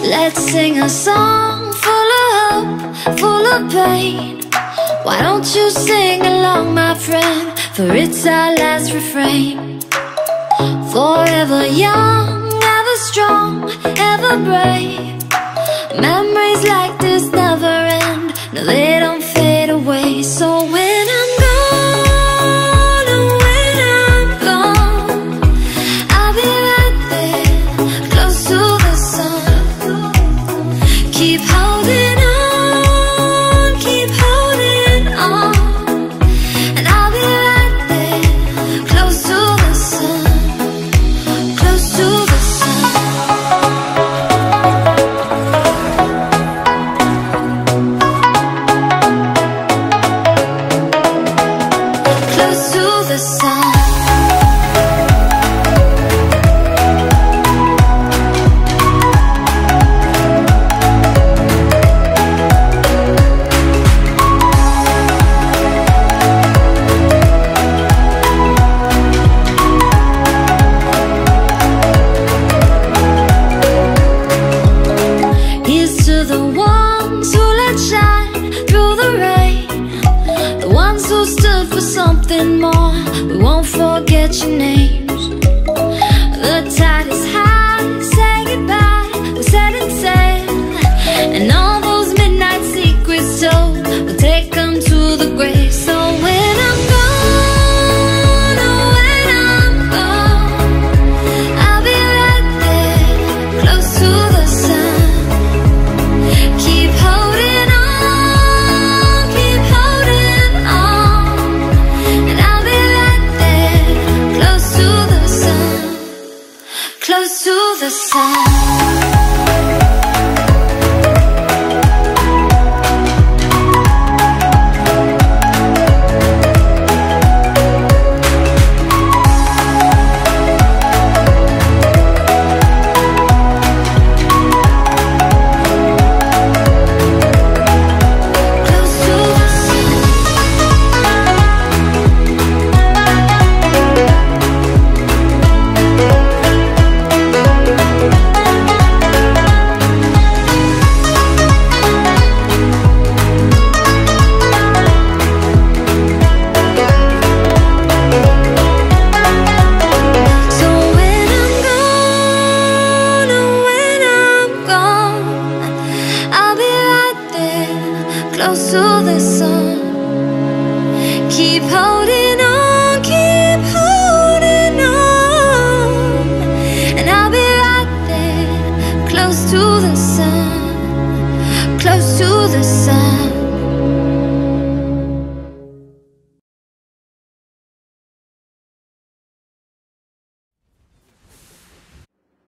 Let's sing a song full of hope, full of pain. Why don't you sing along, my friend? For it's our last refrain. Forever young, ever strong, ever brave. Memories like this never end. No, they don't fade away. So when I'm gone, oh, when I'm gone, I'll be right there, close to the sun. Keep holding on, keep holding on, and I'll be right there, close to the sun, close to the sun. Close to the sun. Here's to the ones who let shine through the rain, the ones who stood for something more. We won't forget your names. The tide is high, say goodbye, we're setting sail, and all those midnight secrets told, we'll take them to the grave. So when I'm gone, oh, when I'm gone, I'll be right there, close to the sun. Keep holding on, keep holding on, and I'll be right there, close to the sun, close to the sun. Close to the sun. Keep holding on, keep holding on, and I'll be right there, close to the sun, close to the sun.